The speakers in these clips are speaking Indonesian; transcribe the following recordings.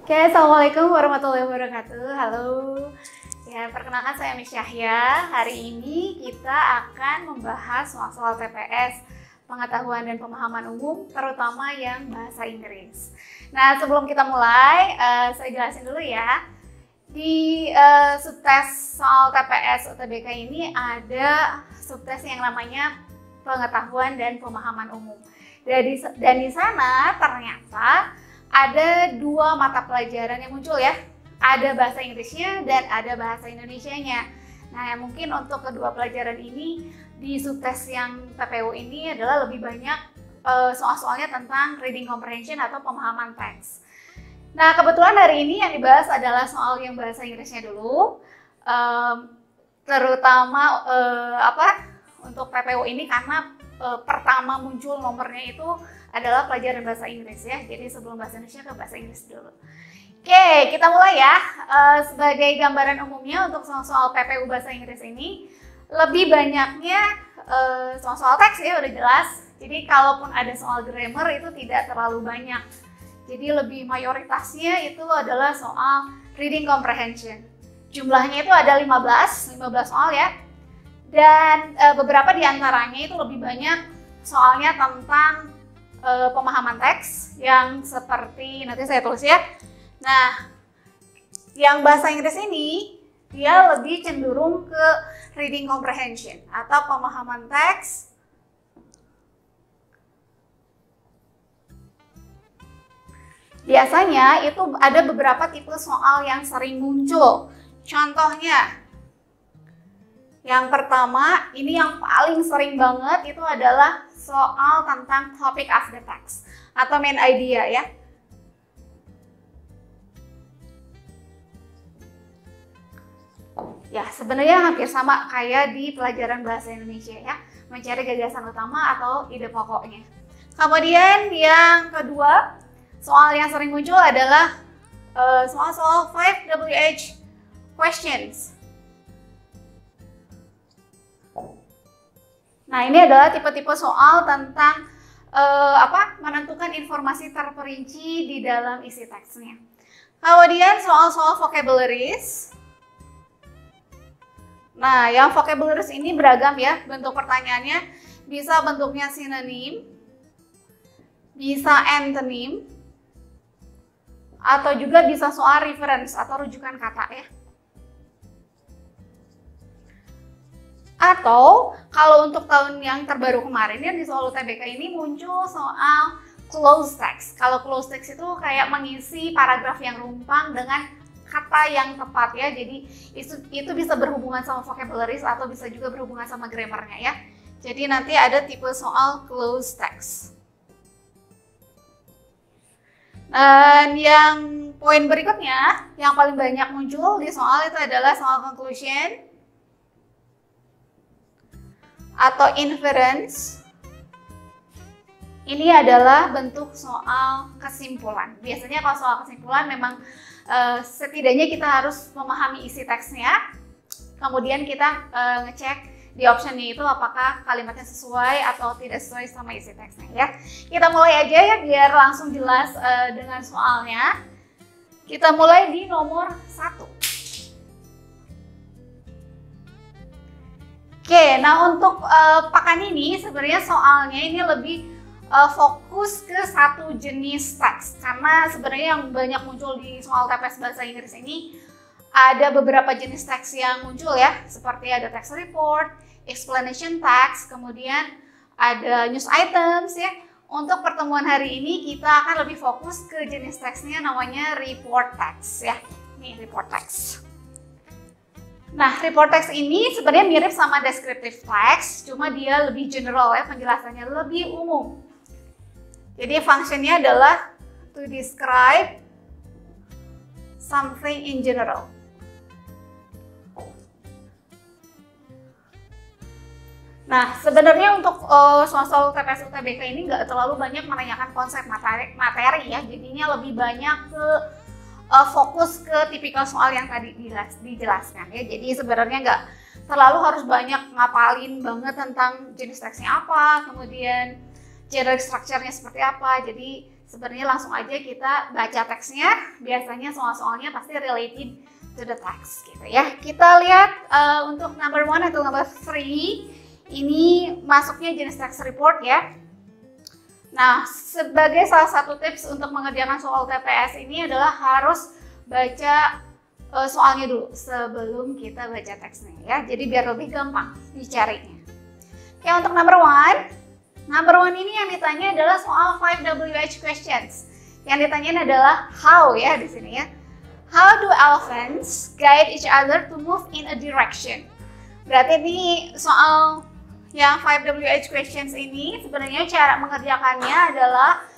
Oke, Assalamualaikum warahmatullahi wabarakatuh. Halo. Ya, perkenalkan saya Miss Yahya. Hari ini kita akan membahas soal TPS, pengetahuan dan pemahaman umum, terutama yang bahasa Inggris. Nah, sebelum kita mulai, saya jelasin dulu ya. Di subtes soal TPS UTBK ini ada subtes yang namanya pengetahuan dan pemahaman umum. Dan di sana ternyata ada dua mata pelajaran yang muncul ya. Ada bahasa Inggrisnya dan ada bahasa Indonesianya. Nah, mungkin untuk kedua pelajaran ini di subtes yang PPU ini adalah lebih banyak soal-soalnya tentang reading comprehension atau pemahaman teks. Nah, kebetulan hari ini yang dibahas adalah soal yang bahasa Inggrisnya dulu, terutama untuk PPU ini karena pertama muncul nomornya itu adalah pelajaran bahasa Inggris ya. Jadi sebelum bahasa Indonesia ke bahasa Inggris dulu. Oke, kita mulai ya. Sebagai gambaran umumnya untuk soal-soal PPU bahasa Inggris ini lebih banyaknya soal-soal teks ya, udah jelas. Jadi kalaupun ada soal grammar itu tidak terlalu banyak. Jadi lebih mayoritasnya itu adalah soal reading comprehension. Jumlahnya itu ada 15 soal ya. Dan beberapa di antaranya itu lebih banyak soalnya tentang pemahaman teks yang seperti nanti saya tulis ya. Nah, yang bahasa Inggris ini dia lebih cenderung ke reading comprehension atau pemahaman teks. Biasanya itu ada beberapa tipe soal yang sering muncul. Contohnya, yang pertama, ini yang paling sering banget itu adalah soal tentang topic of the text atau main idea ya. Ya, sebenarnya hampir sama kayak di pelajaran bahasa Indonesia ya, mencari gagasan utama atau ide pokoknya. Kemudian yang kedua, soal yang sering muncul adalah soal-soal 5WH questions. Nah, ini adalah tipe-tipe soal tentang menentukan informasi terperinci di dalam isi teksnya. Kemudian soal-soal vocabularies. Nah, yang vocabularies ini beragam ya bentuk pertanyaannya. Bisa bentuknya sinonim, bisa antonym, atau juga bisa soal reference atau rujukan kata ya. Atau kalau untuk tahun yang terbaru kemarin ya di soal UTBK ini muncul soal close text. Kalau close text itu kayak mengisi paragraf yang rumpang dengan kata yang tepat ya. Jadi itu bisa berhubungan sama vocabularies atau bisa juga berhubungan sama grammarnya ya. Jadi nanti ada tipe soal close text. Dan yang poin berikutnya yang paling banyak muncul di soal itu adalah soal conclusion atau inference. Ini adalah bentuk soal kesimpulan. Biasanya kalau soal kesimpulan memang setidaknya kita harus memahami isi teksnya. Kemudian kita ngecek di optionnya itu apakah kalimatnya sesuai atau tidak sesuai sama isi teksnya ya. Kita mulai aja ya biar langsung jelas dengan soalnya. Kita mulai di nomor 1. Oke, nah untuk pekan ini sebenarnya soalnya ini lebih fokus ke satu jenis teks. Karena sebenarnya yang banyak muncul di soal TPS bahasa Inggris ini ada beberapa jenis teks yang muncul ya. Seperti ada text report, explanation text, kemudian ada news items ya. Untuk pertemuan hari ini kita akan lebih fokus ke jenis teksnya namanya report text ya. Ini report text. Nah, report text ini sebenarnya mirip sama descriptive text, cuma dia lebih general ya, penjelasannya lebih umum. Jadi fungsinya adalah to describe something in general. Nah, sebenarnya untuk soal TPS UTBK ini nggak terlalu banyak menanyakan konsep materi ya, jadinya lebih banyak ke fokus ke tipikal soal yang tadi dijelaskan ya. Jadi sebenarnya nggak terlalu harus banyak ngapalin banget tentang jenis teksnya apa, kemudian generic structure-nya seperti apa. Jadi sebenarnya langsung aja kita baca teksnya. Biasanya soal-soalnya pasti related to the text gitu ya. Kita lihat untuk number 1 atau number 3, ini masuknya jenis text report ya. Nah, sebagai salah satu tips untuk mengerjakan soal TPS ini adalah harus baca soalnya dulu sebelum kita baca teksnya ya. Jadi biar lebih gampang dicarinya. Oke, untuk number 1 ini yang ditanya adalah soal 5WH questions. Yang ditanyain adalah how ya di sini ya. How do elephants guide each other to move in a direction? Berarti ini soal yang 5WH questions ini sebenarnya cara mengerjakannya adalah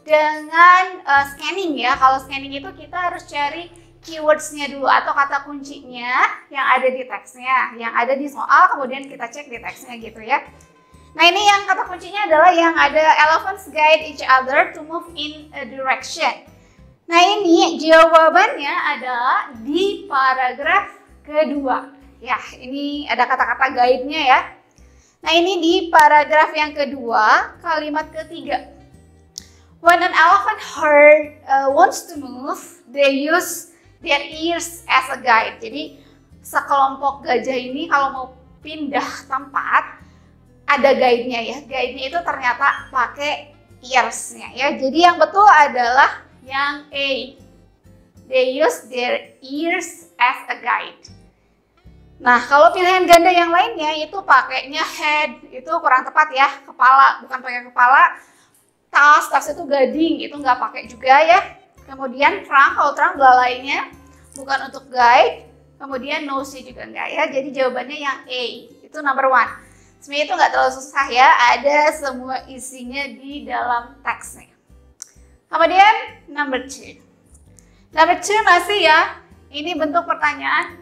dengan scanning ya. Kalau scanning itu kita harus cari keywords-nya dulu atau kata kuncinya yang ada di teksnya, yang ada di soal, kemudian kita cek di teksnya gitu ya. Nah, ini yang kata kuncinya adalah yang ada elephants guide each other to move in a direction. Nah, ini jawabannya adalah di paragraf kedua. Ya, ini ada kata-kata guide-nya ya. Nah, ini di paragraf yang kedua, kalimat ketiga. When an elephant herd wants to move, they use their ears as a guide. Jadi, sekelompok gajah ini kalau mau pindah tempat, ada guide-nya ya. Guide-nya itu ternyata pakai ears-nya ya. Jadi yang betul adalah yang A. They use their ears as a guide. Nah, kalau pilihan ganda yang lainnya itu pakainya head, itu kurang tepat ya. Kepala, bukan pakai kepala. Tas itu gading, itu nggak pakai juga ya. Kemudian trunk, kalau trunk belalainya bukan untuk guide. Kemudian nose juga enggak ya. Jadi jawabannya yang A. Itu number 1. Sebenarnya itu nggak terlalu susah ya, ada semua isinya di dalam teksnya. Kemudian number 2. Number 2 masih ya, ini bentuk pertanyaan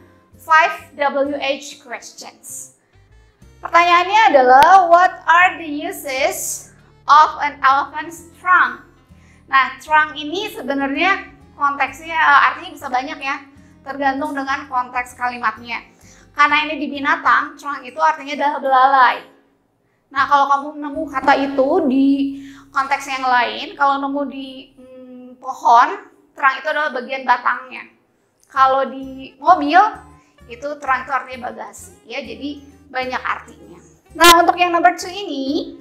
5WH questions. Pertanyaannya adalah, what are the uses of an elephant's trunk? Nah, trunk ini sebenarnya konteksnya artinya bisa banyak ya, tergantung dengan konteks kalimatnya. Karena ini di binatang, trunk itu artinya adalah belalai. Nah, kalau kamu nemu kata itu di konteks yang lain, kalau nemu di pohon, trunk itu adalah bagian batangnya. Kalau di mobil, itu trunk itu artinya bagasi. Ya, jadi banyak artinya. Nah, untuk yang number 2 ini,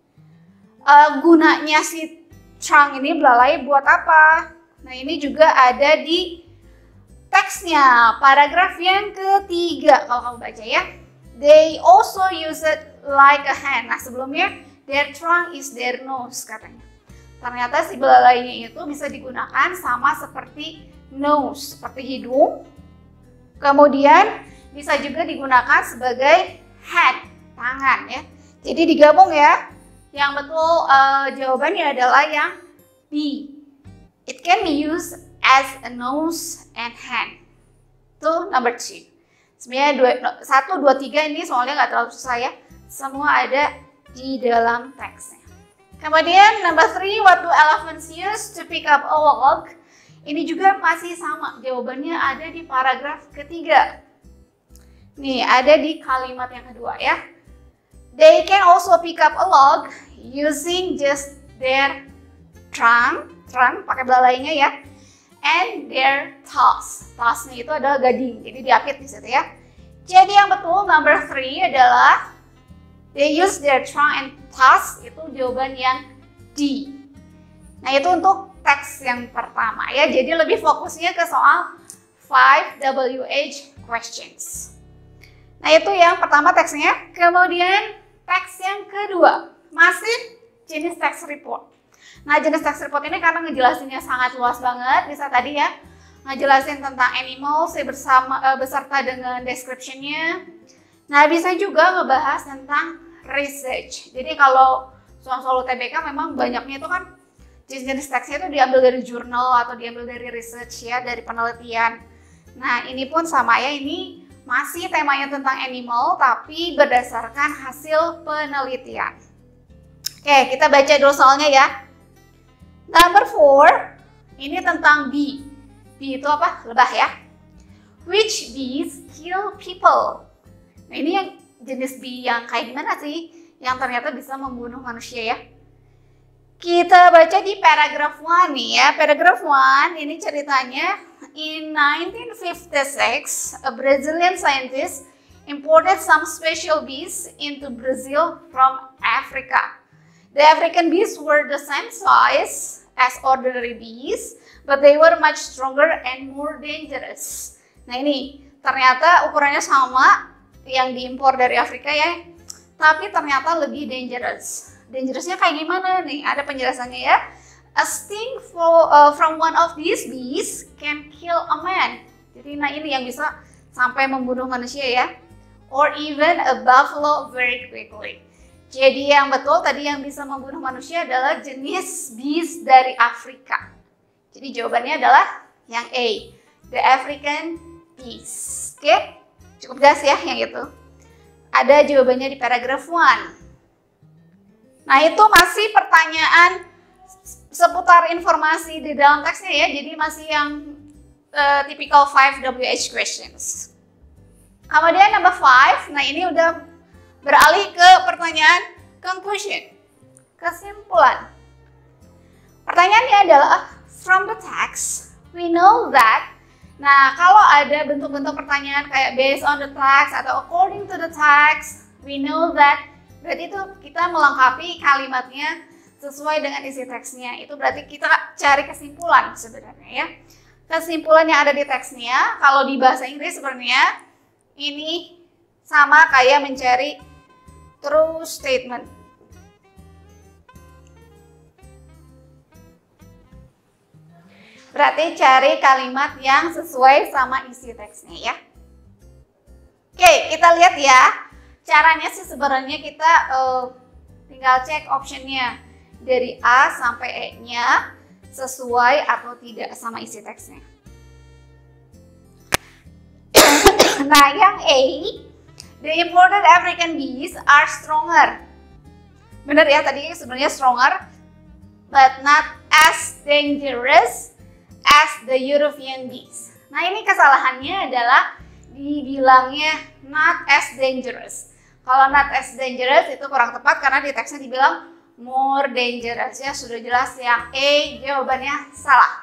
gunanya si trunk ini belalai buat apa? Nah, ini juga ada di teksnya, paragraf yang ketiga kalau kamu baca ya. They also use it like a hand. Nah, sebelumnya their trunk is their nose katanya. Ternyata si belalainya itu bisa digunakan sama seperti nose, seperti hidung. Kemudian bisa juga digunakan sebagai hand, tangan ya. Jadi digabung ya. Yang betul jawabannya adalah yang B. It can be used as a nose and hand. Itu number 2. Sebenarnya 1, 2, 3 ini soalnya nggak terlalu susah ya. Semua ada di dalam teksnya. Kemudian number 3, what do elephants use to pick up a log? Ini juga masih sama. Jawabannya ada di paragraf ketiga. Nih, ada di kalimat yang kedua ya. They can also pick up a log using just their trunk pakai belalainya ya. And their tusks. Tusknya itu adalah gading, jadi diapit di situ ya. Jadi yang betul number 3 adalah they use their trunk and tusks. Itu jawaban yang D. Nah, itu untuk teks yang pertama ya. Jadi lebih fokusnya ke soal 5WH questions. Nah, itu yang pertama teksnya. Kemudian teks yang kedua masih jenis teks report. Nah, jenis text report ini karena ngejelasinnya sangat luas banget, bisa tadi ya ngejelasin tentang animals beserta dengan description-nya. Nah, bisa juga ngebahas tentang research. Jadi kalau soal-soal UTBK memang banyaknya itu kan jenis-jenis teksnya itu diambil dari jurnal atau diambil dari research ya, dari penelitian. Nah, ini pun sama ya, ini masih temanya tentang animal tapi berdasarkan hasil penelitian. Oke, kita baca dulu soalnya ya. Number 4, ini tentang bee. Bee itu apa? Lebah ya. Which bees kill people? Nah, ini yang jenis bee yang kayak gimana sih? Yang ternyata bisa membunuh manusia ya. Kita baca di paragraph 1 nih ya. Paragraph 1 ini ceritanya, in 1956, a Brazilian scientist imported some special bees into Brazil from Africa. The African bees were the same size as ordinary bees, but they were much stronger and more dangerous. Nah ini, ternyata ukurannya sama yang diimpor dari Afrika ya, tapi ternyata lebih dangerous. Dangerousnya kayak gimana nih? Ada penjelasannya ya. A sting from one of these bees can kill a man. Jadi nah ini yang bisa sampai membunuh manusia ya. Or even a buffalo very quickly. Jadi yang betul tadi yang bisa membunuh manusia adalah jenis bees dari Afrika. Jadi jawabannya adalah yang A, the African bees. Oke? Cukup jelas ya yang itu. Ada jawabannya di paragraph 1. Nah itu masih pertanyaan seputar informasi di dalam teksnya ya, jadi masih yang typical 5WH questions. Kemudian number 5, nah ini udah beralih ke pertanyaan conclusion, kesimpulan. Pertanyaannya adalah, from the text, we know that, nah kalau ada bentuk-bentuk pertanyaan kayak based on the text atau according to the text, we know that, berarti itu kita melengkapi kalimatnya sesuai dengan isi teksnya. Itu berarti kita cari kesimpulan sebenarnya ya. Kesimpulan yang ada di teksnya, kalau di bahasa Inggris sebenarnya ini sama kayak mencari true statement. Berarti cari kalimat yang sesuai sama isi teksnya ya. Oke, kita lihat ya. Caranya sih sebenarnya kita tinggal cek optionnya dari A sampai E-nya sesuai atau tidak sama isi teksnya. Nah, yang A, the imported African bees are stronger. Benar ya, tadi sebenarnya stronger, but not as dangerous as the European bees. Nah, ini kesalahannya adalah dibilangnya not as dangerous. Kalau not as dangerous itu kurang tepat karena di teksnya dibilang more dangerous ya, sudah jelas yang A jawabannya salah.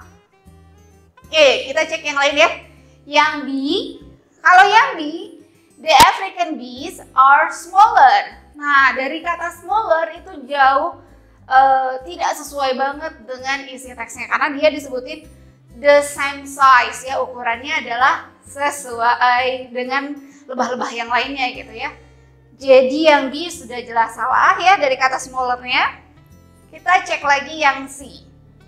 Oke, kita cek yang lain ya. Yang B, kalau yang B, the African bees are smaller. Nah, dari kata smaller itu jauh tidak sesuai banget dengan isi teksnya karena dia disebutin the same size ya, ukurannya adalah sesuai dengan lebah-lebah yang lainnya gitu ya. Jadi yang B sudah jelas salah ya dari kata smaller-nya. Kita cek lagi yang C.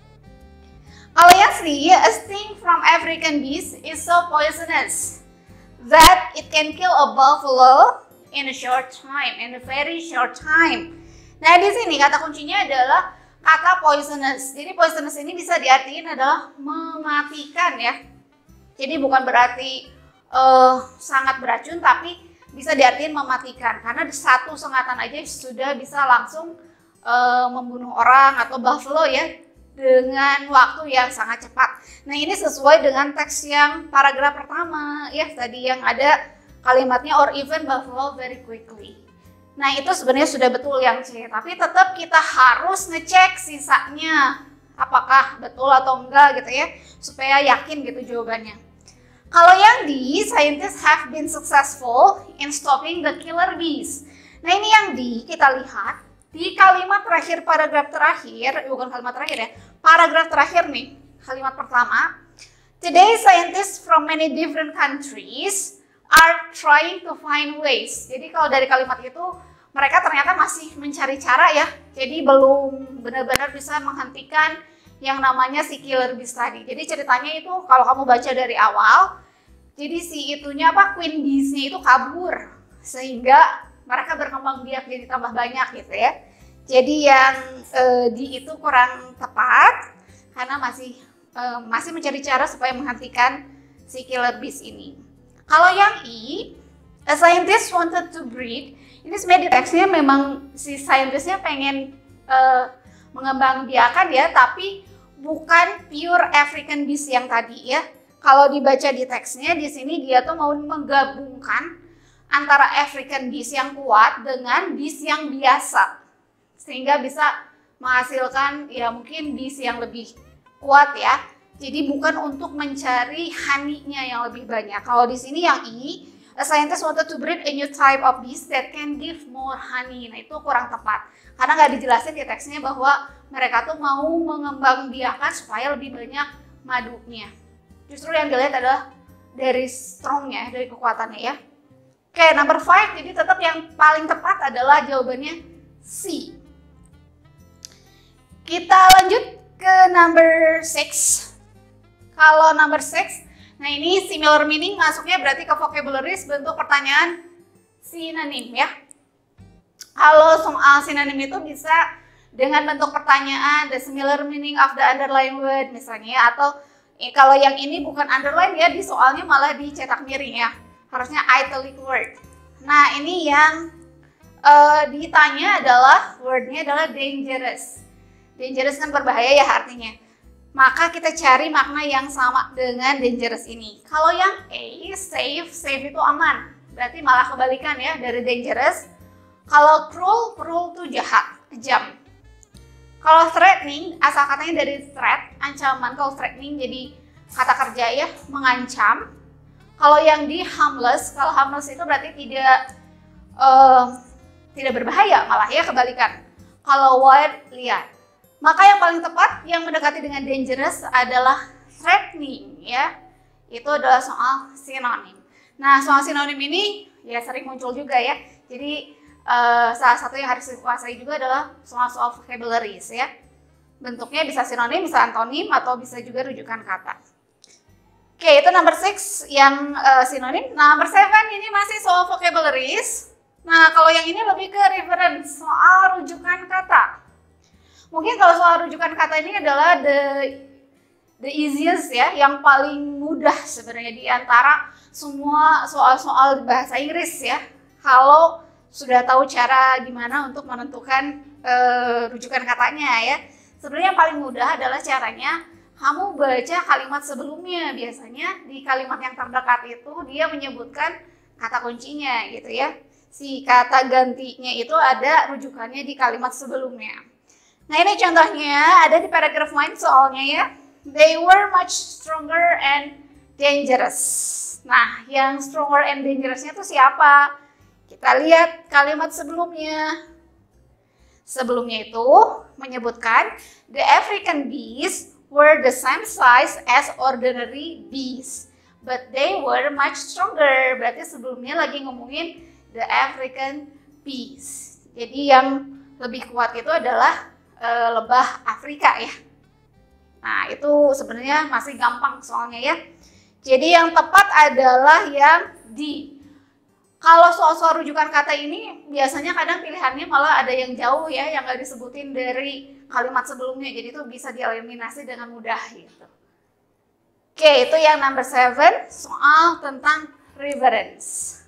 Kalau yang C, a sting from African bees is so poisonous that it can kill a buffalo in a short time, in a very short time. Nah di sini kata kuncinya adalah kata poisonous. Jadi poisonous ini bisa diartikan adalah mematikan ya. Jadi bukan berarti sangat beracun, tapi bisa diartikan mematikan karena satu sengatan aja sudah bisa langsung membunuh orang atau buffalo ya dengan waktu yang sangat cepat. Nah ini sesuai dengan teks yang paragraf pertama ya tadi yang ada kalimatnya or even buffalo very quickly. Nah itu sebenarnya sudah betul yang C, tapi tetap kita harus ngecek sisanya apakah betul atau enggak gitu ya supaya yakin gitu jawabannya. Kalau yang D, scientists have been successful in stopping the killer bees. Nah ini yang D, kita lihat di kalimat terakhir paragraf terakhir, bukan kalimat terakhir ya, paragraf terakhir nih, kalimat pertama. Today scientists from many different countries are trying to find ways. Jadi kalau dari kalimat itu, mereka ternyata masih mencari cara ya, jadi belum benar-benar bisa menghentikan yang namanya si killer bees tadi. Jadi ceritanya itu kalau kamu baca dari awal, jadi si itunya apa queen bees-nya itu kabur sehingga mereka berkembang biak jadi tambah banyak gitu ya. Jadi yang di itu kurang tepat karena masih mencari cara supaya menghentikan si killer bees ini. Kalau yang E, a scientist wanted to breed. Ini sebenarnya di teksnya memang si scientistnya pengen mengembangbiakan ya, tapi bukan pure African bees yang tadi ya. Kalau dibaca di teksnya di sini dia tuh mau menggabungkan antara African bees yang kuat dengan bees yang biasa sehingga bisa menghasilkan ya mungkin bees yang lebih kuat ya. Jadi bukan untuk mencari honey-nya yang lebih banyak. Kalau di sini yang I, a scientist wanted to breed a new type of bees that can give more honey. Nah itu kurang tepat. Karena nggak dijelasin di teksnya bahwa mereka tuh mau mengembangbiakan supaya lebih banyak madunya. Justru yang dilihat adalah dari strongnya, dari kekuatannya ya. Oke, number 5, jadi tetap yang paling tepat adalah jawabannya C. Kita lanjut ke number 6. Kalau number 6, nah ini similar meaning masuknya berarti ke vocabularies bentuk pertanyaan sinonim ya. Kalau soal sinonim itu bisa dengan bentuk pertanyaan, the similar meaning of the underlying word misalnya, atau kalau yang ini bukan underline ya, di soalnya malah dicetak miring ya. Harusnya italic word. Nah ini yang ditanya adalah wordnya adalah dangerous. Dangerous kan berbahaya ya artinya. Maka kita cari makna yang sama dengan dangerous ini. Kalau yang A, safe, safe itu aman. Berarti malah kebalikan ya dari dangerous. Kalau cruel, cruel itu jahat, kejam. Kalau threatening, asal katanya dari threat, ancaman. Kalau threatening jadi kata kerja ya, mengancam. Kalau yang di harmless, kalau harmless itu berarti tidak berbahaya, malah ya kebalikan. Kalau wild, liar. Maka yang paling tepat yang mendekati dengan dangerous adalah threatening ya. Itu adalah soal sinonim. Nah, soal sinonim ini ya sering muncul juga ya. Jadi salah satu yang harus dikuasai juga adalah soal-soal vocabularies ya. Bentuknya bisa sinonim, bisa antonim, atau bisa juga rujukan kata. Oke, itu number 6 yang sinonim. Number 7 ini masih soal vocabularies. Nah, kalau yang ini lebih ke reference, soal rujukan kata. Mungkin kalau soal rujukan kata ini adalah the easiest ya, yang paling mudah sebenarnya di antara semua soal-soal bahasa Inggris ya. Kalau sudah tahu cara gimana untuk menentukan rujukan katanya ya. Sebenarnya yang paling mudah adalah caranya kamu baca kalimat sebelumnya. Biasanya di kalimat yang terdekat itu dia menyebutkan kata kuncinya gitu ya. Si kata gantinya itu ada rujukannya di kalimat sebelumnya. Nah ini contohnya ada di paragraph 1 soalnya ya. They were much stronger and dangerous. Nah yang stronger and dangerous-nya itu siapa? Kita lihat kalimat sebelumnya. Sebelumnya itu menyebutkan the African bees were the same size as ordinary bees, but they were much stronger. Berarti sebelumnya lagi ngomongin the African bees. Jadi yang lebih kuat itu adalah lebah Afrika ya. Nah itu sebenarnya masih gampang soalnya ya. Jadi yang tepat adalah yang D. Kalau soal-soal rujukan kata ini biasanya kadang pilihannya malah ada yang jauh ya, yang nggak disebutin dari kalimat sebelumnya. Jadi itu bisa dieliminasi dengan mudah gitu. Oke, itu yang number 7 soal tentang reference.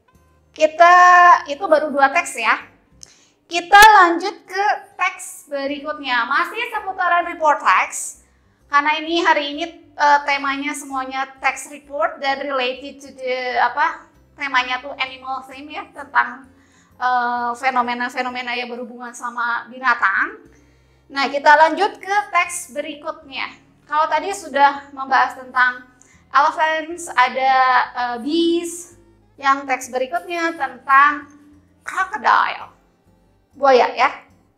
Kita itu baru 2 teks ya. Kita lanjut ke teks berikutnya, masih seputaran report text. Karena ini hari ini temanya semuanya text report dan related to the temanya tuh animal theme ya, tentang fenomena-fenomena yang berhubungan sama binatang. Nah, kita lanjut ke teks berikutnya. Kalau tadi sudah membahas tentang elephants, ada bees, yang teks berikutnya tentang crocodile. Buaya ya.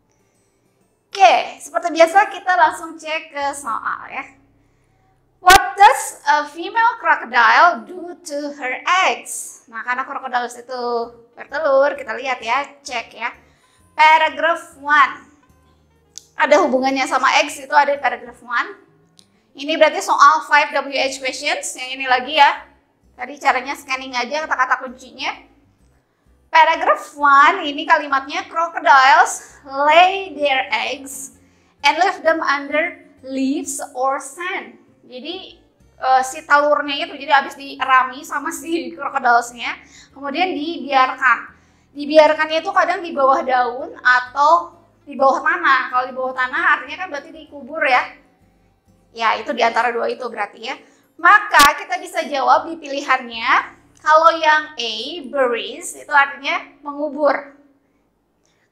Oke, seperti biasa kita langsung cek ke soal ya. What does a female crocodile do to her eggs? Nah, karena crocodile itu bertelur, kita lihat ya, cek ya. Paragraph 1. Ada hubungannya sama eggs, itu ada di paragraph 1. Ini berarti soal 5 WH questions, yang ini lagi ya. Tadi caranya scanning aja kata-kata kuncinya. Paragraph 1 ini kalimatnya crocodiles lay their eggs and leave them under leaves or sand. Jadi si telurnya itu jadi habis dirami sama si crocodilesnya, kemudian dibiarkan. Dibiarkannya itu kadang di bawah daun atau di bawah tanah. Kalau di bawah tanah artinya kan berarti dikubur ya. Ya itu di antara dua itu berarti ya. Maka kita bisa jawab di pilihannya. Kalau yang A, buries, itu artinya mengubur.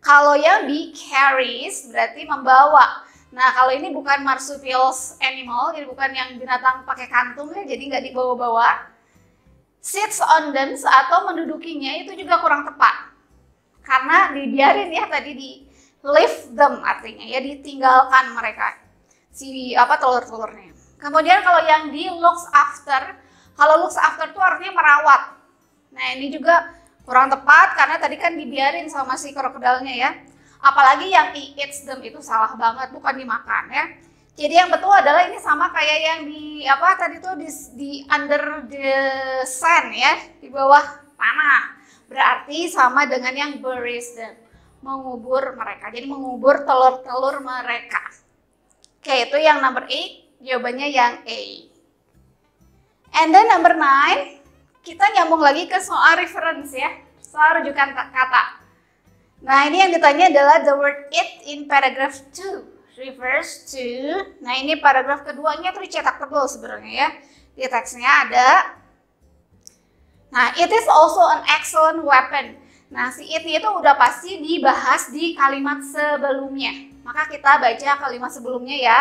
Kalau yang B, carries, berarti membawa. Nah, kalau ini bukan marsupials animal, jadi bukan yang binatang pakai kantung ya, jadi nggak dibawa-bawa. Sits on them atau mendudukinya itu juga kurang tepat. Karena dibiarin ya, tadi di leave them artinya ya, ditinggalkan mereka. Si telur-telurnya. Kemudian kalau yang di looks after, kalau looks after itu artinya merawat. Nah, ini juga kurang tepat karena tadi kan dibiarin sama si krokodilnya ya. Apalagi yang eats them itu salah banget, bukan dimakan ya. Jadi yang betul adalah ini sama kayak yang di tadi tuh di under the sand ya, di bawah tanah. Berarti sama dengan yang buries them, mengubur mereka. Jadi mengubur telur-telur mereka. Oke, itu yang number 8, jawabannya yang A. And then number 9, kita nyambung lagi ke soal reference ya, soal rujukan kata. Nah, ini yang ditanya adalah the word it in paragraph 2 refers to, nah ini paragraf keduanya tuh dicetak tebal sebenarnya ya. Di teksnya ada, nah it is also an excellent weapon. Nah, si it itu udah pasti dibahas di kalimat sebelumnya. Maka kita baca kalimat sebelumnya ya.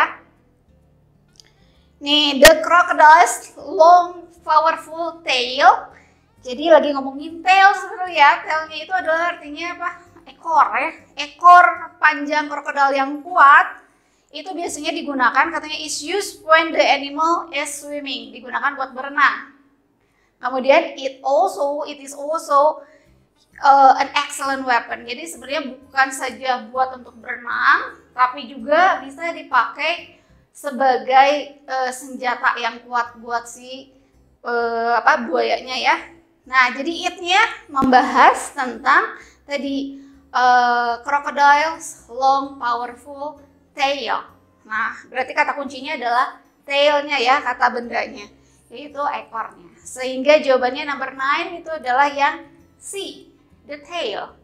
Nih, the crocodile's long powerful tail. Jadi lagi ngomongin tail sebenarnya ya. Tailnya itu adalah artinya apa? Ekor ya. Ekor panjang krokodil yang kuat itu biasanya digunakan, katanya is used when the animal is swimming. Digunakan buat berenang. Kemudian it is also an excellent weapon. Jadi sebenarnya bukan saja buat untuk berenang, tapi juga bisa dipakai sebagai senjata yang kuat buat si buayanya ya. Nah, jadi it-nya membahas tentang tadi crocodile's long powerful tail. Nah, berarti kata kuncinya adalah tail-nya ya, kata bendanya, yaitu ekornya. Sehingga jawabannya number 9 itu adalah yang C, the tail.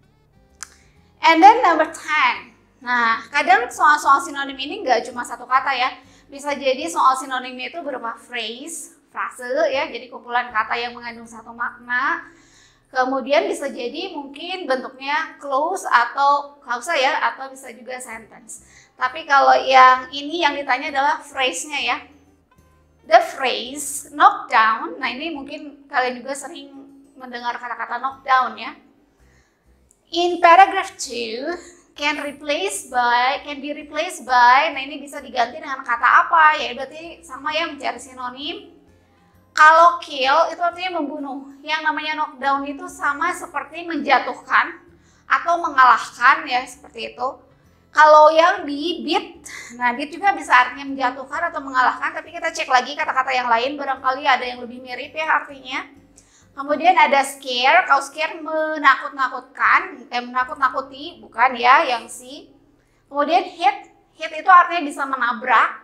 And then number 10. Nah, kadang soal-soal sinonim ini nggak cuma satu kata ya. Bisa jadi soal sinonimnya itu berupa phrase, frase ya, jadi kumpulan kata yang mengandung satu makna. Kemudian bisa jadi mungkin bentuknya clause atau klausa ya, atau bisa juga sentence. Tapi kalau yang ini yang ditanya adalah phrase-nya ya. The phrase knock down, nah ini mungkin kalian juga sering mendengar kata-kata knock down ya. In paragraph 2 can be replaced by, nah ini bisa diganti dengan kata apa ya, berarti sama ya, mencari sinonim. Kalau kill itu artinya membunuh. Yang namanya knockdown itu sama seperti menjatuhkan atau mengalahkan ya, seperti itu. Kalau yang di beat, nah beat juga bisa artinya menjatuhkan atau mengalahkan, tapi kita cek lagi kata-kata yang lain, barangkali ada yang lebih mirip ya artinya. Kemudian ada scare, kalau scare menakut-nakutkan, menakut-nakuti, bukan ya yang C. Kemudian hit itu artinya bisa menabrak,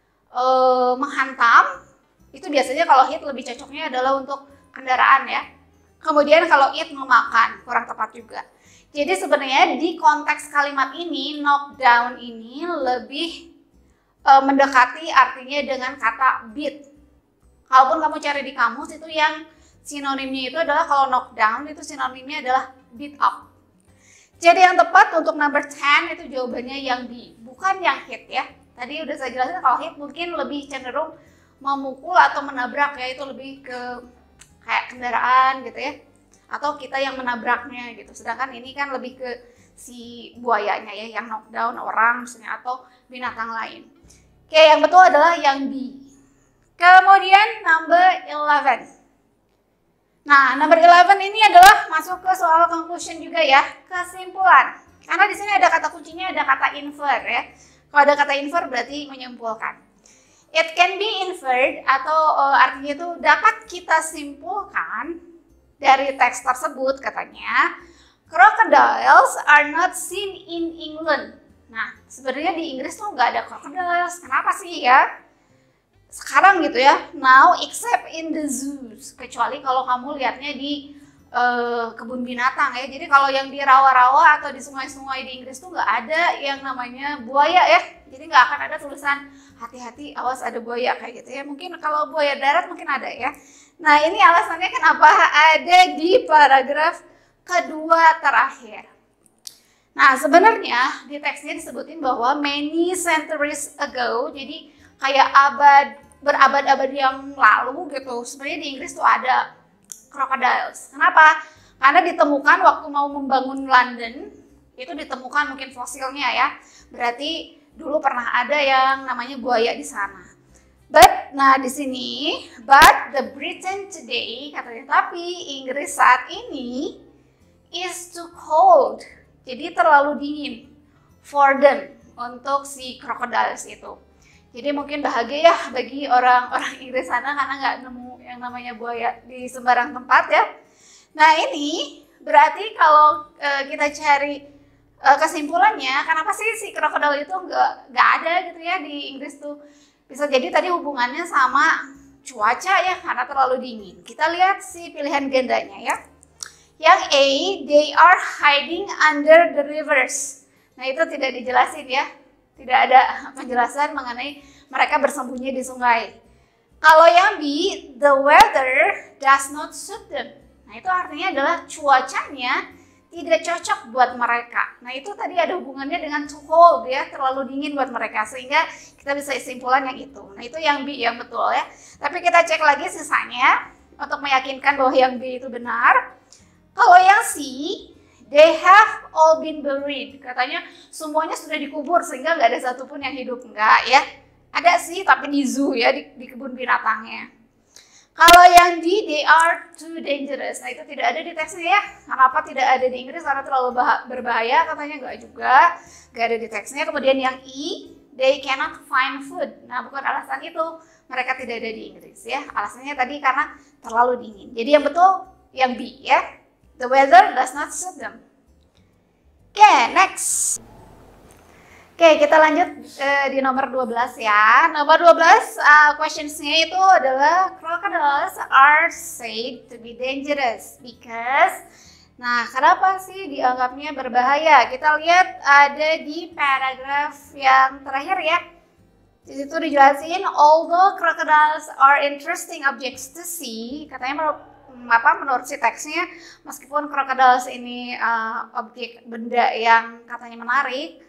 menghantam. Itu biasanya kalau hit lebih cocoknya adalah untuk kendaraan ya. Kemudian kalau it memakan, kurang tepat juga. Jadi sebenarnya di konteks kalimat ini, knockdown ini lebih mendekati artinya dengan kata beat. Kalaupun kamu cari di kamus itu yang sinonimnya itu adalah, kalau knockdown itu sinonimnya adalah beat up. Jadi yang tepat untuk number 10 itu jawabannya yang D, bukan yang hit ya. Tadi udah saya jelasin kalau hit mungkin lebih cenderung memukul atau menabrak ya, itu lebih ke kayak kendaraan gitu ya, atau kita yang menabraknya gitu. Sedangkan ini kan lebih ke si buayanya ya, yang knockdown orang misalnya atau binatang lain. Oke, yang betul adalah yang B. Kemudian number 11. Nah, number 11 ini adalah masuk ke soal conclusion juga ya, kesimpulan. Karena di sini ada kata kuncinya, ada kata infer ya. Kalau ada kata infer berarti menyimpulkan. It can be inferred atau artinya itu dapat kita simpulkan dari teks tersebut, katanya crocodiles are not seen in England. Nah, sebenarnya di Inggris tuh nggak ada crocodiles. Kenapa sih ya? Sekarang gitu ya. Now except in the zoos. Kecuali kalau kamu lihatnya di kebun binatang ya. Jadi kalau yang di rawa-rawa atau di sungai-sungai di Inggris tuh nggak ada yang namanya buaya ya. Jadi nggak akan ada tulisan hati-hati awas ada buaya kayak gitu ya. Mungkin kalau buaya darat mungkin ada ya. Nah, ini alasannya kenapa ada di paragraf kedua terakhir. Nah, sebenarnya di teksnya disebutin bahwa many centuries ago, jadi kayak berabad-abad yang lalu gitu. Sebenarnya di Inggris tuh ada crocodiles. Kenapa? Karena ditemukan waktu mau membangun London, itu ditemukan mungkin fosilnya ya. Berarti dulu pernah ada yang namanya buaya di sana. Nah di sini, but the Britain today, katanya, tapi Inggris saat ini is too cold. Jadi terlalu dingin for them, untuk si crocodiles itu. Jadi mungkin bahagia ya bagi orang-orang Inggris sana karena nggak nemu yang namanya buaya di sembarang tempat ya. Nah ini berarti kalau kita cari kesimpulannya, kenapa sih si crocodile itu nggak ada gitu ya di Inggris tuh? Bisa jadi tadi hubungannya sama cuaca ya, karena terlalu dingin. Kita lihat si pilihan gandanya ya. Yang A, they are hiding under the rivers. Nah itu tidak dijelasin ya. Tidak ada penjelasan mengenai mereka bersembunyi di sungai. Kalau yang B, the weather does not suit them. Nah itu artinya adalah cuacanya tidak cocok buat mereka. Nah itu tadi ada hubungannya dengan too cold ya, terlalu dingin buat mereka, sehingga kita bisa kesimpulan yang itu. Nah itu yang B yang betul ya. Tapi kita cek lagi sisanya untuk meyakinkan bahwa yang B itu benar. Kalau yang C, they have all been buried. Katanya semuanya sudah dikubur sehingga nggak ada satupun yang hidup. Enggak ya. Ada sih tapi di zoo ya, di kebun binatangnya. Kalau yang D, they are too dangerous. Nah itu tidak ada di teksnya ya. Kenapa tidak ada di Inggris? Karena terlalu berbahaya, katanya nggak juga. Nggak ada di teksnya. Kemudian yang E, they cannot find food. Nah bukan alasan itu mereka tidak ada di Inggris ya. Alasannya tadi karena terlalu dingin. Jadi yang betul yang B ya. The weather does not suit them. Oke, next. Oke, kita lanjut di nomor 12 ya. Nomor 12, questionsnya itu adalah crocodiles are said to be dangerous because, nah kenapa sih dianggapnya berbahaya? Kita lihat ada di paragraf yang terakhir ya. Di situ dijelasin, although crocodiles are interesting objects to see, katanya menurut si teksnya, meskipun crocodiles ini objek benda yang katanya menarik,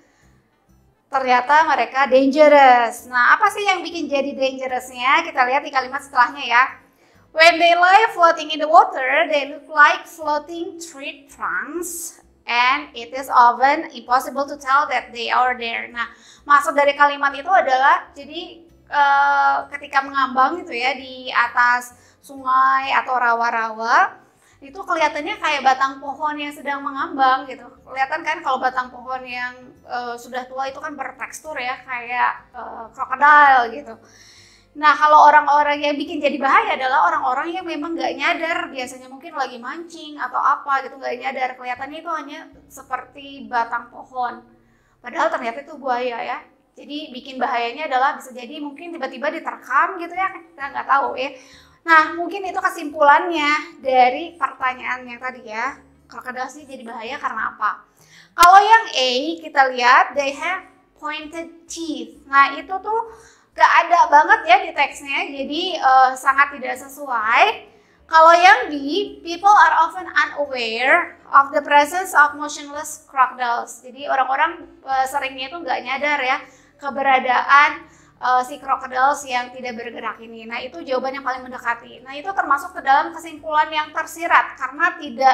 ternyata mereka dangerous. Nah, apa sih yang bikin jadi dangerousnya? Kita lihat di kalimat setelahnya ya. When they lie floating in the water, they look like floating tree trunks, and it is often impossible to tell that they are there. Nah, maksud dari kalimat itu adalah, jadi ketika mengambang gitu ya di atas sungai atau rawa-rawa, itu kelihatannya kayak batang pohon yang sedang mengambang gitu. Kelihatan kan kalau batang pohon yang sudah tua itu kan bertekstur ya kayak krokodil gitu. Nah kalau orang-orang yang bikin jadi bahaya adalah orang-orang yang memang nggak nyadar, biasanya mungkin lagi mancing atau apa gitu, nggak nyadar, kelihatannya itu hanya seperti batang pohon. Padahal ternyata itu buaya ya. Jadi bikin bahayanya adalah bisa jadi mungkin tiba-tiba diterkam gitu ya, kita nggak tahu ya. Nah, mungkin itu kesimpulannya dari pertanyaan yang tadi ya. Crocodiles ini jadi bahaya karena apa? Kalau yang A, kita lihat they have pointed teeth. Nah, itu tuh gak ada banget ya di teksnya, jadi sangat tidak sesuai. Kalau yang B, people are often unaware of the presence of motionless crocodiles. Jadi orang-orang seringnya itu gak nyadar ya keberadaan si crocodiles yang tidak bergerak ini. Nah itu jawaban yang paling mendekati. Nah itu termasuk ke dalam kesimpulan yang tersirat karena tidak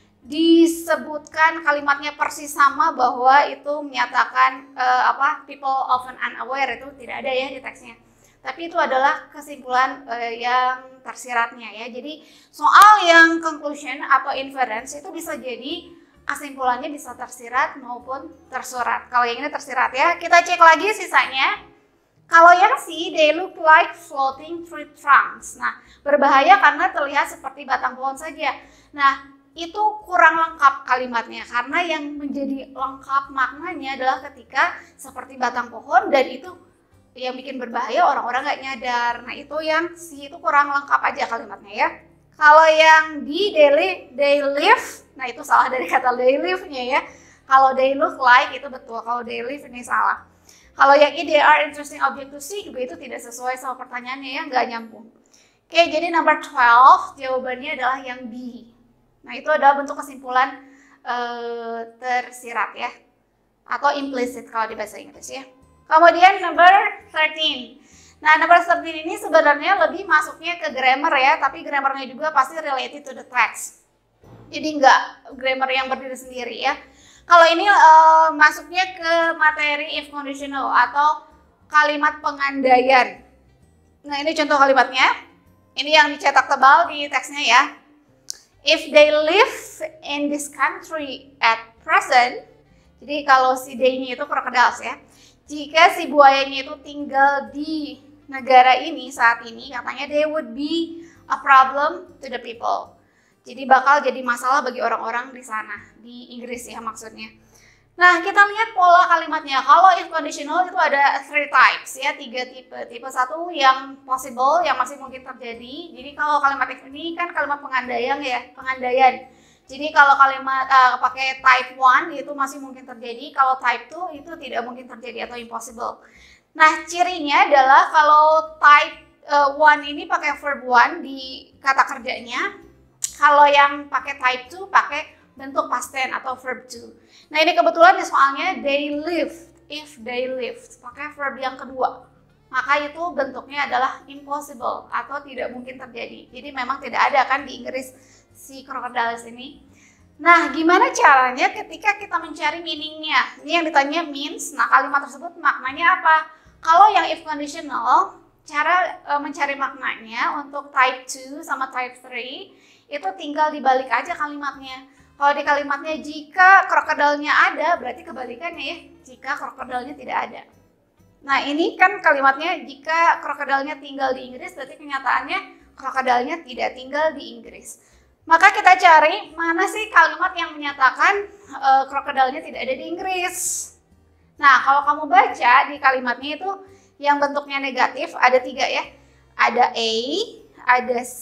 disebutkan kalimatnya persis sama bahwa itu menyatakan people often unaware, itu tidak ada ya di teksnya. Tapi itu adalah kesimpulan yang tersiratnya ya. Jadi soal yang conclusion atau inference itu bisa jadi kesimpulannya bisa tersirat maupun tersurat. Kalau yang ini tersirat ya. Kita cek lagi sisanya. Kalau yang C, they look like floating tree trunks. Nah, berbahaya karena terlihat seperti batang pohon saja. Nah, itu kurang lengkap kalimatnya. Karena yang menjadi lengkap maknanya adalah ketika seperti batang pohon, dan itu yang bikin berbahaya orang-orang nggak nyadar. Nah, itu yang C itu kurang lengkap aja kalimatnya ya. Kalau yang D, they live. Nah, itu salah dari kata they live-nya ya. Kalau they look like itu betul. Kalau they live ini salah. Kalau yang ini, they are interesting object to see, juga itu tidak sesuai sama pertanyaannya ya, nggak nyambung. Oke, jadi number 12 jawabannya adalah yang B. Nah itu adalah bentuk kesimpulan tersirat ya, atau implicit kalau di bahasa Inggris ya. Kemudian number 13. Nah, number 13 ini sebenarnya lebih masuknya ke grammar ya, tapi grammarnya juga pasti related to the text. Jadi nggak grammar yang berdiri sendiri ya. Kalau ini masuknya ke materi if conditional atau kalimat pengandaian. Nah, ini contoh kalimatnya. Ini yang dicetak tebal di teksnya ya. If they live in this country at present, jadi kalau si they-nya itu crocodiles ya. Jika si buayanya itu tinggal di negara ini saat ini, katanya they would be a problem to the people. Jadi bakal jadi masalah bagi orang-orang di sana, di Inggris ya maksudnya. Nah, kita lihat pola kalimatnya. Kalau if conditional itu ada 3 types ya, 3 tipe. Tipe 1 yang possible, yang masih mungkin terjadi. Jadi kalau kalimat if ini kan kalimat pengandaian ya, pengandaian. Jadi kalau kalimat pakai type 1 itu masih mungkin terjadi, kalau type 2 itu tidak mungkin terjadi atau impossible. Nah, cirinya adalah kalau type 1 ini pakai verb 1 di kata kerjanya. Kalau yang pakai type 2 pakai bentuk past tense atau verb to. Nah, ini kebetulan ya soalnya they lived, if they lived, pakai verb yang kedua. Maka itu bentuknya adalah impossible atau tidak mungkin terjadi. Jadi memang tidak ada kan di Inggris si crocodiles ini. Nah, gimana caranya ketika kita mencari meaningnya? Ini yang ditanya means, nah kalimat tersebut maknanya apa? Kalau yang if conditional, cara mencari maknanya untuk type 2 sama type 3 itu tinggal dibalik aja kalimatnya. Kalau di kalimatnya jika krokodilnya ada, berarti kebalikannya ya, jika krokodilnya tidak ada. Nah, ini kan kalimatnya jika krokodilnya tinggal di Inggris, berarti kenyataannya krokodilnya tidak tinggal di Inggris. Maka kita cari mana sih kalimat yang menyatakan krokodilnya tidak ada di Inggris. Nah, kalau kamu baca di kalimatnya itu yang bentuknya negatif ada 3 ya. Ada A, ada C,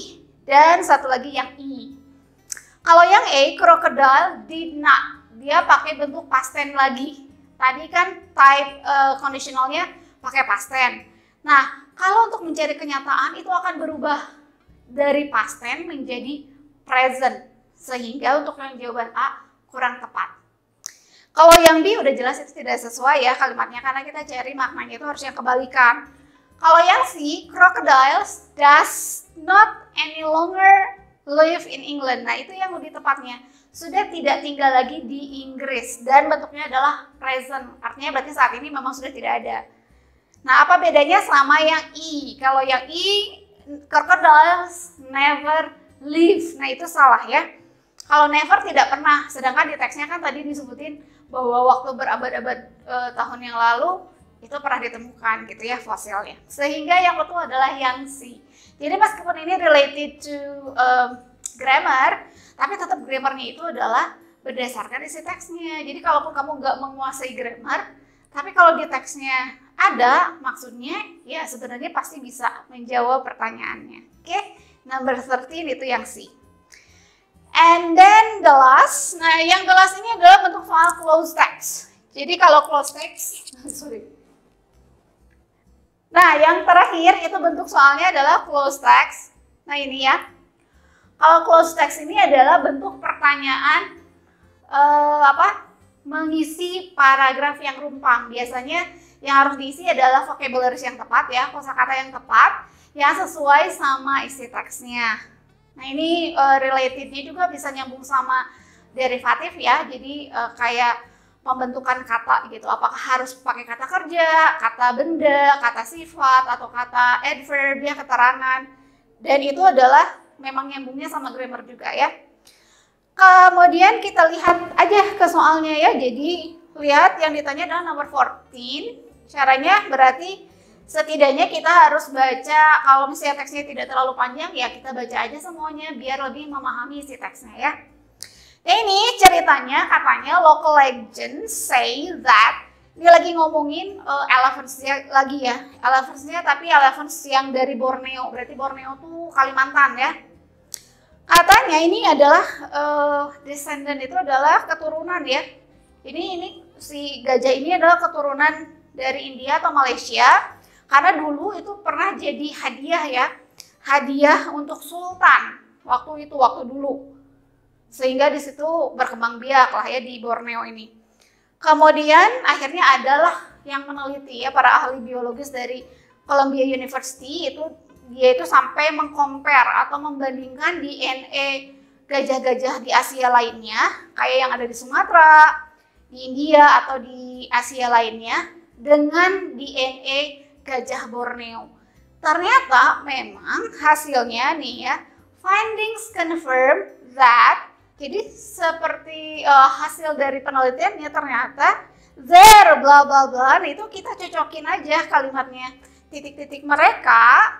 dan satu lagi yang E. Kalau yang A, crocodile did not, dia pakai bentuk past tense lagi. Tadi kan type conditionalnya pakai past tense. Nah, kalau untuk mencari kenyataan itu akan berubah dari past tense menjadi present. Sehingga untuk yang jawaban A kurang tepat. Kalau yang B udah jelas itu tidak sesuai ya kalimatnya, karena kita cari maknanya itu harus yang kebalikan. Kalau yang C, crocodiles does not any longer live in England. Nah, itu yang lebih tepatnya. Sudah tidak tinggal lagi di Inggris dan bentuknya adalah present. Artinya berarti saat ini memang sudah tidak ada. Nah, apa bedanya sama yang E? Kalau yang E, crocodiles never live. Nah, itu salah ya. Kalau never tidak pernah, sedangkan di teksnya kan tadi disebutin bahwa waktu berabad-abad tahun yang lalu itu pernah ditemukan gitu ya fosilnya. Sehingga yang betul adalah yang C. Jadi meskipun ini related to grammar, tapi tetap grammarnya itu adalah berdasarkan isi teksnya. Jadi kalaupun kamu nggak menguasai grammar, tapi kalau di teksnya ada maksudnya, ya sebenarnya pasti bisa menjawab pertanyaannya. Oke, number 13 itu yang C. And then the last, nah yang the last ini adalah bentuk soal closed text. Jadi kalau closed text, sorry. Nah yang terakhir itu bentuk soalnya adalah closed text. Nah ini ya, kalau closed text ini adalah bentuk pertanyaan mengisi paragraf yang rumpang. Biasanya yang harus diisi adalah vocabulary yang tepat ya, kosakata yang tepat, yang sesuai sama isi teksnya. Nah ini relatednya juga bisa nyambung sama derivatif ya, jadi kayak pembentukan kata gitu. Apakah harus pakai kata kerja, kata benda, kata sifat, atau kata adverb ya, keterangan. Dan itu adalah memang nyambungnya sama grammar juga ya. Kemudian kita lihat aja ke soalnya ya. Jadi lihat yang ditanya adalah nomor 14. Caranya berarti setidaknya kita harus baca, kalau misalnya teksnya tidak terlalu panjang ya kita baca aja semuanya biar lebih memahami isi teksnya ya. Ini ceritanya katanya local legends say that, ini lagi ngomongin elephants-nya lagi ya, elephants-nya tapi elephants yang dari Borneo, berarti Borneo tuh Kalimantan ya. Katanya ini adalah descendant itu adalah keturunan ya. Ini si gajah ini adalah keturunan dari India atau Malaysia. Karena dulu itu pernah jadi hadiah ya, hadiah untuk sultan waktu dulu. Sehingga di situ berkembang biak lah ya di Borneo ini. Kemudian akhirnya adalah yang meneliti ya para ahli biologis dari Columbia University dia itu sampai mengcompare atau membandingkan DNA gajah-gajah di Asia lainnya kayak yang ada di Sumatera, di India atau di Asia lainnya dengan DNA gajah Borneo. Ternyata memang hasilnya nih ya, findings confirm that, jadi seperti hasil dari penelitiannya ternyata there bla bla bla, itu kita cocokin aja kalimatnya. Titik-titik mereka,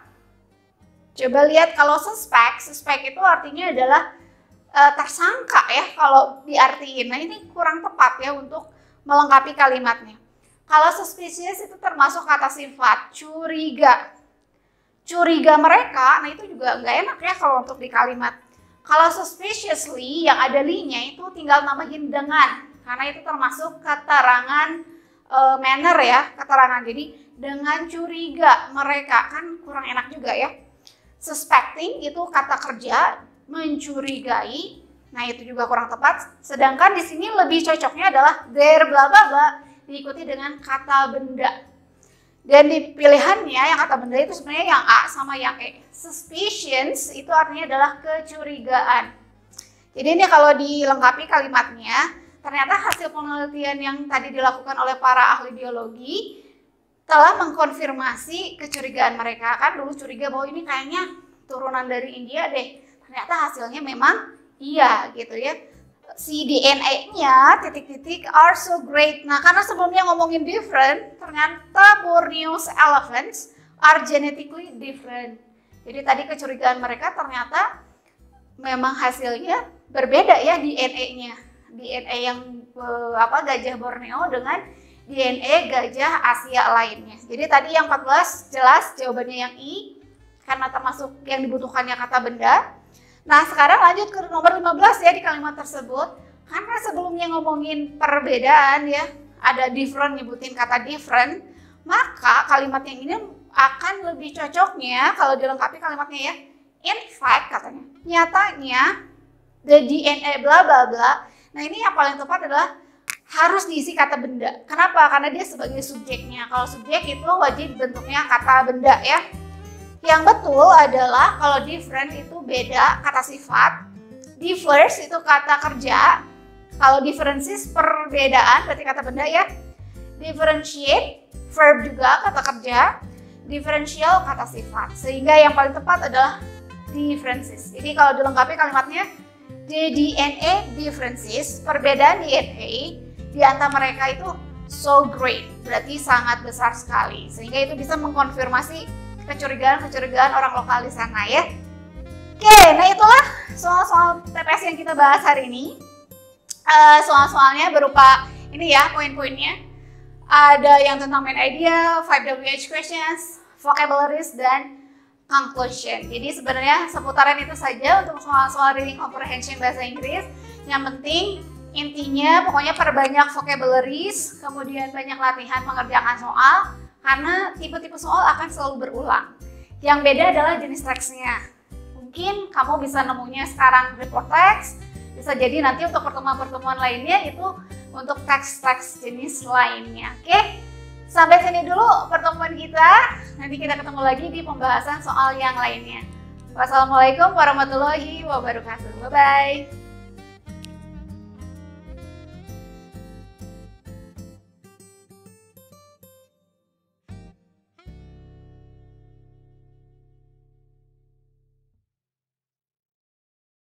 coba lihat kalau suspek itu artinya adalah tersangka ya kalau diartiin. Nah ini kurang tepat ya untuk melengkapi kalimatnya. Kalau suspicious itu termasuk kata sifat curiga. Curiga mereka, nah itu juga nggak enak ya kalau untuk di kalimat. Kalau suspiciously yang ada li-nya itu tinggal nambahin dengan, karena itu termasuk keterangan manner ya, keterangan. Jadi dengan curiga mereka, kan kurang enak juga ya. Suspecting itu kata kerja, mencurigai, nah itu juga kurang tepat. Sedangkan di sini lebih cocoknya adalah there bla bla bla diikuti dengan kata benda. Dan di pilihannya yang kata benda itu sebenarnya yang A sama yang E. Suspicions itu artinya adalah kecurigaan. Jadi ini kalau dilengkapi kalimatnya, ternyata hasil penelitian yang tadi dilakukan oleh para ahli biologi telah mengkonfirmasi kecurigaan mereka. Kan dulu curiga bahwa ini kayaknya turunan dari India deh. Ternyata hasilnya memang iya gitu ya. Si DNA-nya titik-titik are so great. Nah, karena sebelumnya ngomongin different, ternyata Borneo's elephants are genetically different. Jadi tadi kecurigaan mereka ternyata memang hasilnya berbeda ya DNA-nya. DNA yang gajah Borneo dengan DNA gajah Asia lainnya. Jadi tadi yang 14 jelas jawabannya yang I karena termasuk yang dibutuhkannya kata benda. Nah sekarang lanjut ke nomor 15 ya di kalimat tersebut. Karena sebelumnya ngomongin perbedaan ya, ada different, nyebutin kata different, maka kalimat yang ini akan lebih cocoknya kalau dilengkapi kalimatnya ya. In fact katanya, nyatanya the DNA bla bla bla. Nah ini yang paling tepat adalah harus diisi kata benda. Kenapa? Karena dia sebagai subjeknya. Kalau subjek itu wajib bentuknya kata benda ya. Yang betul adalah kalau different itu beda kata sifat, differs itu kata kerja, kalau differences perbedaan berarti kata benda ya, differentiate verb juga kata kerja, differential kata sifat. Sehingga yang paling tepat adalah differences. Jadi kalau dilengkapi kalimatnya the DNA differences, perbedaan DNA di antara mereka itu so great, berarti sangat besar sekali. Sehingga itu bisa mengkonfirmasi kecurigaan orang lokal di sana ya. Oke, nah itulah soal-soal TPS yang kita bahas hari ini. Soal-soalnya berupa ini ya poin-poinnya. Ada yang tentang main idea, 5WH questions, vocabularies, dan conclusion. Jadi sebenarnya seputaran itu saja untuk soal-soal reading comprehension bahasa Inggris. Yang penting intinya pokoknya perbanyak vocabularies, kemudian banyak latihan mengerjakan soal. Karena tipe-tipe soal akan selalu berulang. Yang beda adalah jenis teksnya. Mungkin kamu bisa nemunya sekarang report text, bisa jadi nanti untuk pertemuan-pertemuan lainnya itu untuk teks-teks jenis lainnya. Oke, sampai sini dulu pertemuan kita. Nanti kita ketemu lagi di pembahasan soal yang lainnya. Wassalamualaikum warahmatullahi wabarakatuh. Bye-bye.